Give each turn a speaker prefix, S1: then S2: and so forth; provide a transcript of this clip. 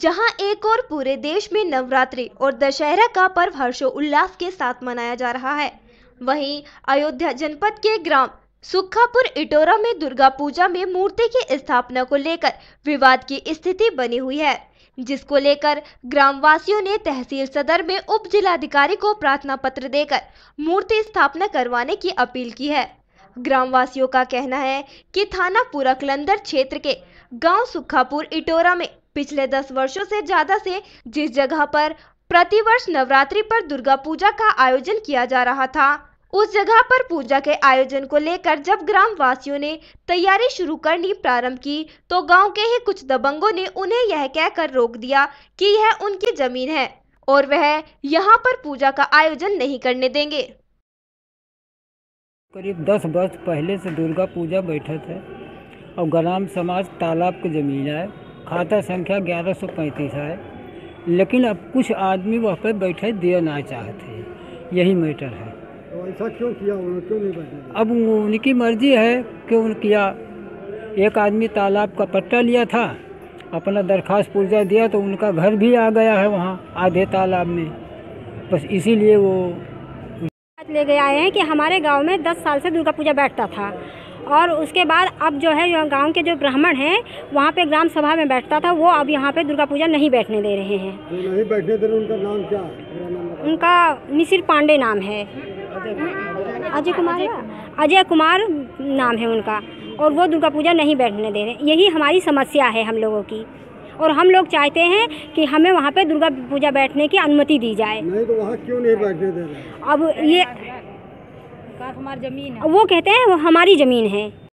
S1: जहां एक और पूरे देश में नवरात्रि और दशहरा का पर्व हर्षोल्लास के साथ मनाया जा रहा है, वहीं अयोध्या जनपद के ग्राम सुखापुर इटोरा में दुर्गा पूजा में मूर्ति की स्थापना को लेकर विवाद की स्थिति बनी हुई है, जिसको लेकर ग्रामवासियों ने तहसील सदर में उप जिलाधिकारी को प्रार्थना पत्र देकर मूर्ति स्थापना करवाने की अपील की है। ग्रामवासियों का कहना है कि थाना पुरकलंदर क्षेत्र के गांव सुखापुर इटोरा में पिछले 10 वर्षों से ज्यादा से जिस जगह पर प्रतिवर्ष नवरात्रि पर दुर्गा पूजा का आयोजन किया जा रहा था, उस जगह पर पूजा के आयोजन को लेकर जब ग्राम वासियों ने तैयारी शुरू करनी प्रारंभ की, तो गांव के ही कुछ दबंगों ने उन्हें यह कहकर रोक दिया कि यह उनकी जमीन है और वह यहां पर पूजा का आयोजन नहीं करने देंगे।
S2: करीब 10 वर्ष पहले से दुर्गा पूजा बैठक है और ग्राम समाज तालाब की ज़मीन है। खाता संख्या 1135 है, लेकिन अब कुछ आदमी वहाँ पर बैठे देना चाहते, यही मैटर है।
S3: तो ऐसा क्यों किया उन्होंने, क्यों नहीं बैठे?
S2: अब उनकी मर्जी है, क्यों किया। एक आदमी तालाब का पट्टा लिया था, अपना दरखास्त पुर्जा दिया तो उनका घर भी आ गया है वहाँ आधे तालाब में, बस इसीलिए वो
S4: ले गए आए हैं कि हमारे गांव में 10 साल से दुर्गा पूजा बैठता था और उसके बाद अब जो है गांव के जो ब्राह्मण हैं वहाँ पे ग्राम सभा में बैठता था, वो अब यहाँ पे दुर्गा पूजा नहीं बैठने दे रहे हैं।
S3: नहीं बैठने दे रहे, उनका नाम क्या है?
S4: उनका मिसिर पांडे नाम है, अजय कुमार नाम है उनका, और वो दुर्गा पूजा नहीं बैठने दे रहे। यही हमारी समस्या है हम लोगों की, और हम लोग चाहते हैं कि हमें वहाँ पे दुर्गा पूजा बैठने की अनुमति दी जाए।
S3: नहीं तो वहाँ क्यों नहीं बैठने दे रहे?
S4: अब ये हमारी जमीन है, वो कहते हैं वो हमारी ज़मीन है।